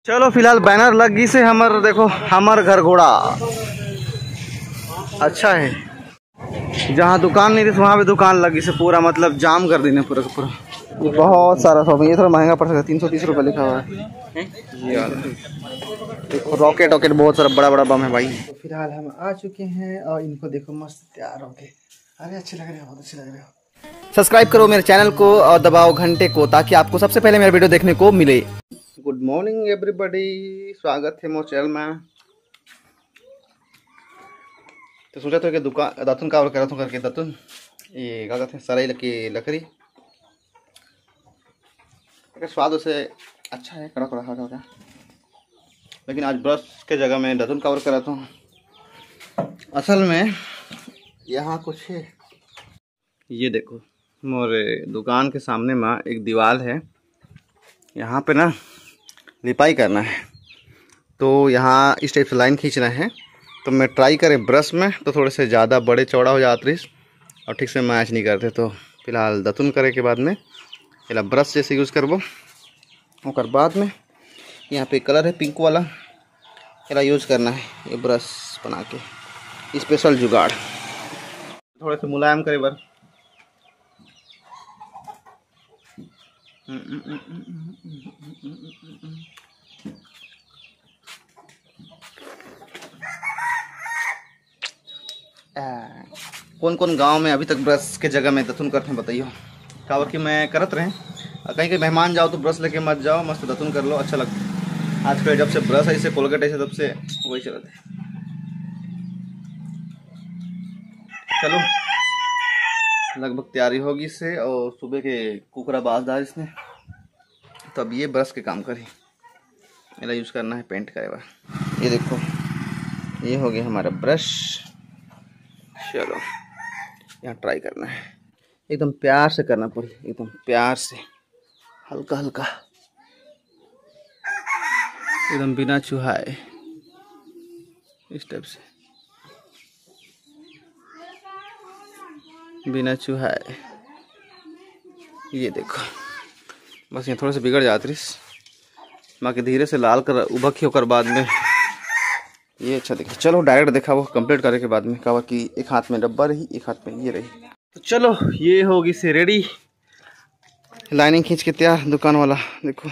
चलो फिलहाल बैनर लगी से हमर देखो हमर घर घोड़ा अच्छा है। जहाँ दुकान नहीं थी वहाँ पे दुकान लगी से पूरा मतलब जाम कर देने पूरा पूरा। बहुत सारा शॉपिंग, ये थोड़ा महंगा पड़ सकता है, 330 रुपये लिखा हुआ है। ये वाला देखो रॉकेट वॉकेट बहुत सारा बड़ा बड़ा बम है भाई। तो फिलहाल हम आ चुके हैं और इनको देखो मस्त तैयार हो गए। अरे अच्छे लग रहे हो, बहुत अच्छे लग रहे हो। सब्सक्राइब करो मेरे चैनल को और दबाओ घंटे को ताकि आपको सबसे पहले मेरा वीडियो देखने को मिले। गुड मॉर्निंग एवरीबॉडी, स्वागत है मोर चैनल में। तो सोचा तो कि दुकान दातुन का करा था करके दातुन ये क्या कहते हैं सराई की लकड़ी का स्वाद उसे अच्छा है, कड़ा कड़ा होगा। लेकिन आज ब्रश के जगह में दातुन कवर करा था। असल में यहाँ कुछ है, ये देखो मोरे दुकान के सामने में एक दीवार है, यहाँ पे ना लिपाई करना है। तो यहाँ इस टाइप से लाइन खींचना है। तो मैं ट्राई करे ब्रश में तो थोड़े से ज़्यादा बड़े चौड़ा हो जाते और ठीक से मैच नहीं करते। तो फिलहाल दातुन करे के बाद में फिलहाल ब्रश जैसे यूज़ करबो और बाद में यहाँ पे कलर है पिंक वाला, फिलहाल यूज़ करना है ये ब्रश बना के स्पेशल जुगाड़ थोड़े से मुलायम करे बार। कौन कौन गांव में अभी तक ब्रश के जगह में दातुन करते हैं बताइए। कावर कि मैं करत रहे, कहीं कहीं मेहमान जाओ तो ब्रश लेके मत जाओ, मस्त दातुन कर लो, अच्छा लगता है। आजकल जब से ब्रश ऐसे कोलगेट ऐसे तब से वही चलते हैं। चलो लगभग तैयारी होगी इससे और सुबह के कुकरा बाजदार इसने, तो अब ये ब्रश के काम करी मेरा यूज़ करना है पेंट करे बार। ये देखो ये हो गया हमारा ब्रश। चलो यहाँ ट्राई करना है, एकदम प्यार से करना पड़ी, एकदम प्यार से हल्का हल्का, एकदम बिना चुहाए इस टाइप से, बिना चुहाए। ये देखो बस यहाँ थोड़ा सा बिगड़ जाती बाकी धीरे से लाल कर उबकी होकर बाद में ये अच्छा दिखा। चलो डायरेक्ट देखा वो कंप्लीट करने के बाद में कहा कि एक हाथ में डब्बा रही एक हाथ में ये रही। तो चलो ये होगी से रेडी, लाइनिंग खींच के तैयार। दुकान वाला देखो,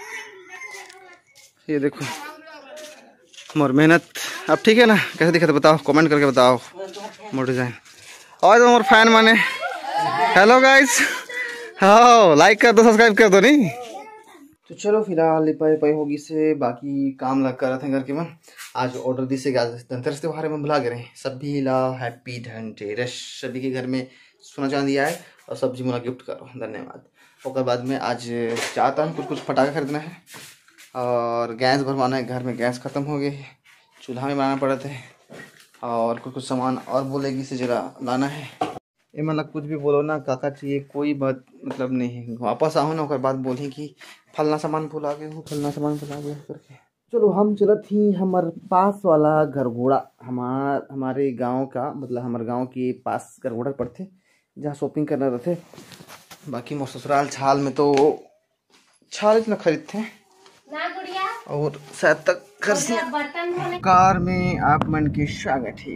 ये देखो मोर मेहनत अब ठीक है ना, कैसे दिखा तो बताओ, कमेंट करके बताओ मोर डिजाइन। और तो मोर फैन माने हेलो गाइस, हाँ लाइक कर दो सब्सक्राइब कर दो नहीं। तो चलो फिलहाल लिपाई पाई होगी से बाकी काम लग कर रहे थे घर के मन। आज ऑर्डर दी से धनतेरस त्योहार में बुला गए सभी ला हैप्पी धनतेरस। सभी के घर में सोना चांदी आए और सब्जी मुला गिफ्ट करो, धन्यवाद। और बाद में आज चाहता हूँ कुछ फटाखा खरीदना है और गैस भरवाना है। घर में गैस ख़त्म हो गई, चूल्हा में बनाना पड़ा थे और कुछ सामान और बोलेगी से जरा लाना है। ये मतलब कुछ भी बोलो ना काका चाहिए, कोई बात मतलब नहीं है। वापस आओ ना और बाद बोली कि फलना सामान भुला गए हो, फलना सामान भुला गए करके। चलो हम चला थी हमारे पास वाला घरघोड़ा, हमारे गांव का मतलब हमारे गांव के पास घरघोड़ा पर थे जहाँ शॉपिंग करना रहते। बाकी मोर ससुराल छाल में तो छाल इतना खरीदते और शायद तक कार में आप मन की स्वागत है।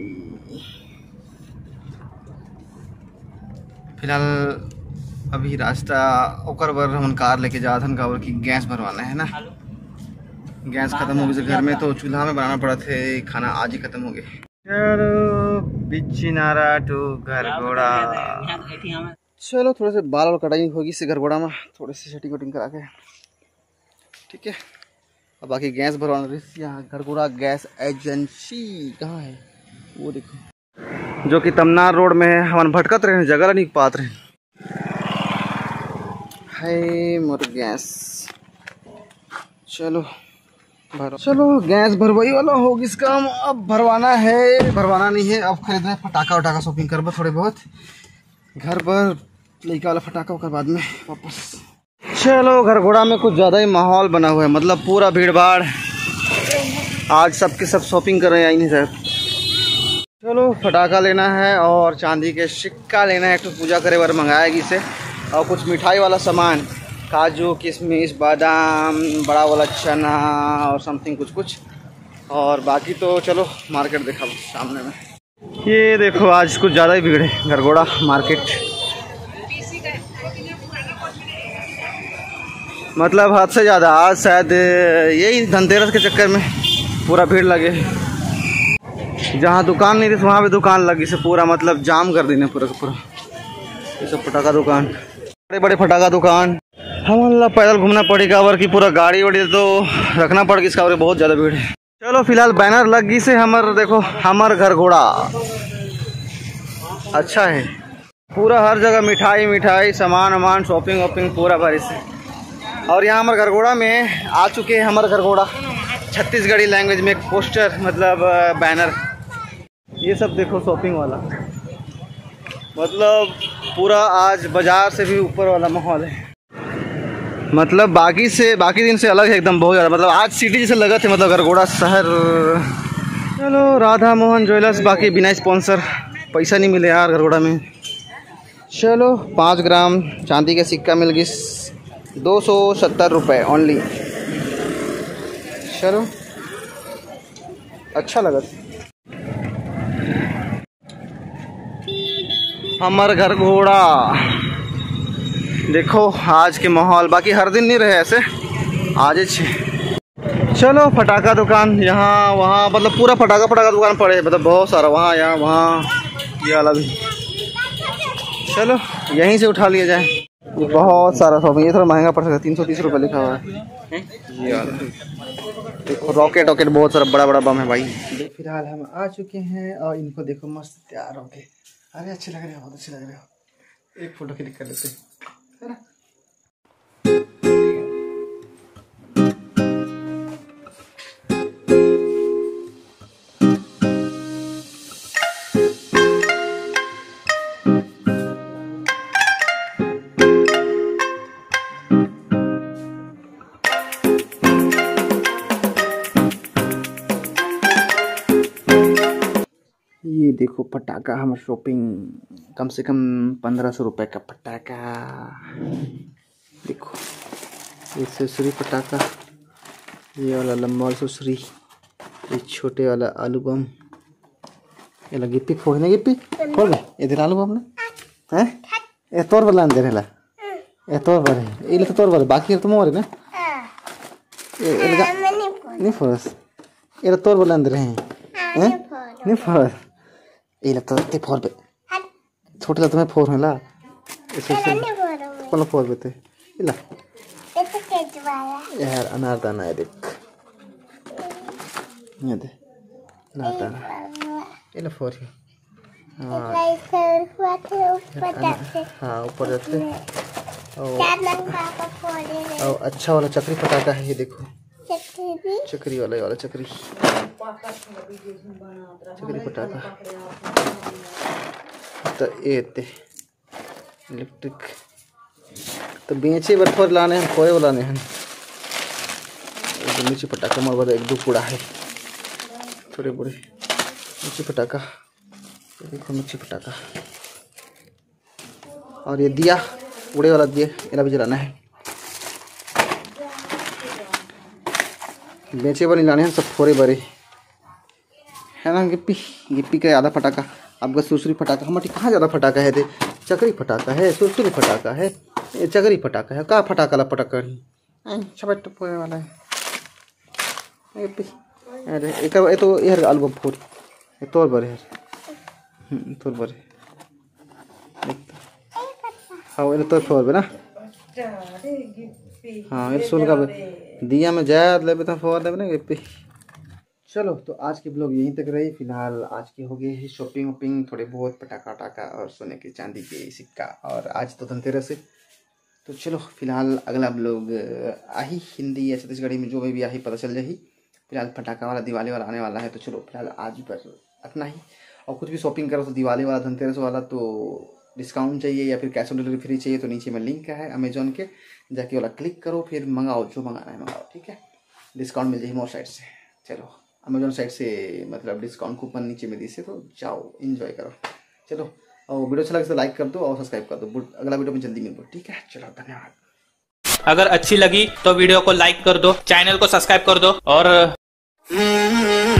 फिलहाल अभी रास्ता ओकर बर हम कार लेके जा धन कावर की गैस भरवाना है ना। गैस खत्म हो गई घर में तो चूल्हा में बनाना पड़ा थे खाना, आज ही खत्म हो गए। चलो बिचिनारा टू घरघोड़ा। चलो थोड़े से बाल और कटाई होगी से घरघोड़ा में, थोड़े से सेटिंग वेटिंग करा के ठीक है। और बाकी गैस भरवाना रही यहाँ घरघोड़ा गैस एजेंसी कहाँ है वो देखो, जो कि तमनार रोड में है। हम भटकत रहे जगह नहीं पात रहे है मोर गैस। चलो चलो गैस भरवाई वाला होगी इसका अब भरवाना है, भरवाना नहीं है अब खरीदना है फटाखा वटाखा शॉपिंग करबो थोड़े बहुत घर पर लेके वाला फटाखा होकर बाद में वापस। चलो घरघोड़ा में कुछ ज़्यादा ही माहौल बना हुआ है, मतलब पूरा भीड़ भाड़, आज सबके सब शॉपिंग कर रहे हैं नहीं सर। चलो फटाखा लेना है और चांदी के सिक्का लेना है, तो पूजा करे बार मंगाएगी इसे और कुछ मिठाई वाला सामान काजू किशमिश बादाम बड़ा वाला चना और समथिंग कुछ कुछ। और बाकी तो चलो मार्केट देखा सामने में। ये देखो आज कुछ ज़्यादा ही भीड़ है गरगोड़ा मार्केट, मतलब हद से ज़्यादा। आज शायद यही धनतेरस के चक्कर में पूरा भीड़ लगे। जहाँ दुकान नहीं थी वहाँ पे दुकान लगी से पूरा मतलब जाम कर देने पूरा पूरा। ये सब पटाखा दुकान, बड़े बड़े पटाखा दुकान। हम अल्लाह पैदल घूमना पड़ेगा और कि पूरा गाड़ी वाड़ी तो रखना पड़ेगा इसका, और बहुत ज़्यादा भीड़ है। चलो फिलहाल बैनर लगी से हमर देखो हमर घर घोड़ा अच्छा है। पूरा हर जगह मिठाई मिठाई सामान वामान शॉपिंग वॉपिंग पूरा बारिश है। और यहाँ हमारे गरगोड़ा में आ चुके हैं हमारे गरगोड़ा छत्तीसगढ़ी लैंग्वेज में एक पोस्टर मतलब बैनर। ये सब देखो शॉपिंग वाला, मतलब पूरा आज बाजार से भी ऊपर वाला माहौल है। मतलब बाकी दिन से अलग है एकदम बहुत ज़्यादा। मतलब आज सिटी जैसे लगा थे मतलब गरगोड़ा शहर। चलो राधा मोहन ज्वेलर्स, बाकी बिना स्पॉन्सर, पैसा नहीं मिले यार गरगोड़ा में। चलो 5 ग्राम चांदी का सिक्का मिल गई 270 रुपये ओनली। चलो अच्छा लगा। हमार घर घोड़ा देखो आज के माहौल, बाकी हर दिन नहीं रहे ऐसे आज छे। चलो फटाका दुकान यहाँ वहाँ, मतलब पूरा फटाका दुकान पड़े, मतलब बहुत सारा वहाँ यहाँ वहाँ ये वाला भी। चलो यहीं से उठा लिया जाए। ये बहुत सारा शॉपिंग, ये थोड़ा महंगा पड़ सकता है 330 रुपये लिखा हुआ है ये वाला। देखो रॉकेट वॉकेट बहुत सारा बड़ा बड़ा बम है भाई। फिलहाल हम आ चुके हैं और इनको देखो मस्त तैयार हो गए। अरे अच्छे लग रहे हो, बहुत अच्छे लग रहे हो। एक फोटो क्लिक कर लेते है ना। ये देखो पटाखा, हम शॉपिंग कम से कम 1500 रुपये का पटाखा। देखो ये सुसरी पटाखा, ये वाला लंबा वाला सुसरी, ये छोटे वाला आलू बम, ये लगी गिप्पी फोड़ने गिप्पी फोड़ ले इधर आलू बम ने हैं ये तोर वाला अंदर है ला ये तोर वाला है ये तो तोर वाला बाकी तो मोर है ना ये लगा नहीं फोड़स ये तोर वाला अंदर है हैं नहीं फोड़ ये लगता है फोर पे छोटे लगता है फोर है ला इससे कौन फोर पे थे इला यार अनारदाना है देख ये दे अनारदाना इला फोर है हाँ ऊपर जाते और अच्छा वाला चक्री पटाखा है ये देखो चक्री वाला, ये वाला चक्री पटाखा तो ये इलेक्ट्रिक तो बेचे बर्फर लाने हैं कोई वो लाने हैं। नीचे पटाखा मोर बड़ा एक दो कूड़ा है थोड़े बड़े नीचे पटाखा देखो नीचे पटाखा। और ये दिया उड़े वाला दिया इला भी जलाना है। बेचे वाली लाने हैं सब फोरे बड़े है ना। गिप्पी गिप्पी का आधा फटाका, आपका सुसरी फटाका हमारी कहाँ ज़्यादा फटाका है। दे चक्री फटाका है, सुसरी फटाका है, ये चक्री फटाका है, कहाँ फटाका ला पटाका छपट टपोए वाला है गिप्पी। अरे एक तो यार आलू बम फोड़ ये तोर बड़े है तोर बड़े हाँ ये तोर फोड़ बे ना हाँ ये सुन का दिया में जाए ले बेटा फोड़ दे ना गिप्पी। चलो तो आज की ब्लॉग यहीं तक रही। फिलहाल आज की हो गई है शॉपिंग वॉपिंग, थोड़े बहुत पटाखा वटाखा और सोने के चांदी के सिक्का, और आज तो धनतेरस है। तो चलो फिलहाल अगला ब्लॉग आही हिंदी या छत्तीसगढ़ी में जो भी आही पता चल जाही। फिलहाल पटाखा वाला दिवाली वाला आने वाला है तो चलो फिलहाल आज पर इतना ही। और कुछ भी शॉपिंग करो तो दिवाली वाला धनतेरस वाला तो डिस्काउंट चाहिए या फिर कैश ऑन डिलीवरी फ्री चाहिए तो नीचे में लिंक है अमेजोन के, जाके वाला क्लिक करो फिर मंगाओ जो मंगाना है मंगाओ, ठीक है। डिस्काउंट मिल जाएगी मोर साइड से। चलो अमेजोन साइड से मतलब डिस्काउंट कूपन नीचे में दी से तो जाओ इन्जॉय करो। चलो और वीडियो अच्छा लगे तो लाइक कर दो और सब्सक्राइब कर दो। अगला वीडियो में जल्दी मिल दो, ठीक है। चलो धन्यवाद। अगर अच्छी लगी तो वीडियो को लाइक कर दो, चैनल को सब्सक्राइब कर दो और